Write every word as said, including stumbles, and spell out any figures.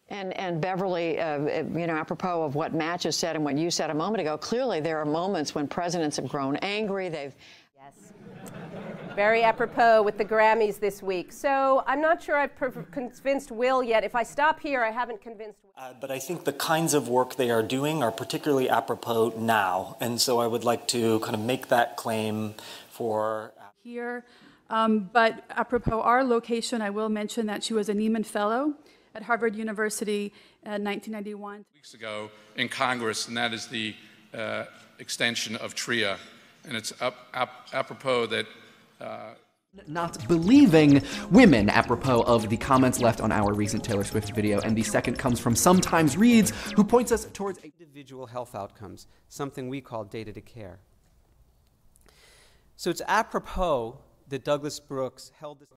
And, and Beverly, uh, you know, apropos of what Matt just said and what you said a moment ago, clearly there are moments when presidents have grown angry. They've yes, very apropos with the Grammys this week. So I'm not sure I've convinced Will yet. If I stop here, I haven't convinced Will. Uh, but I think the kinds of work they are doing are particularly apropos now, and so I would like to kind of make that claim for here. Um, but apropos our location, I will mention that she was a Nieman Fellow at Harvard University in nineteen ninety-one. Weeks ago in Congress, and that is the uh, extension of TRIA. And it's up, ap apropos that... Uh, not believing women, apropos of the comments left on our recent Taylor Swift video. And the second comes from Sometimes Reads, who points us towards individual health outcomes, something we call data to care. So it's apropos that Douglas Brooks held this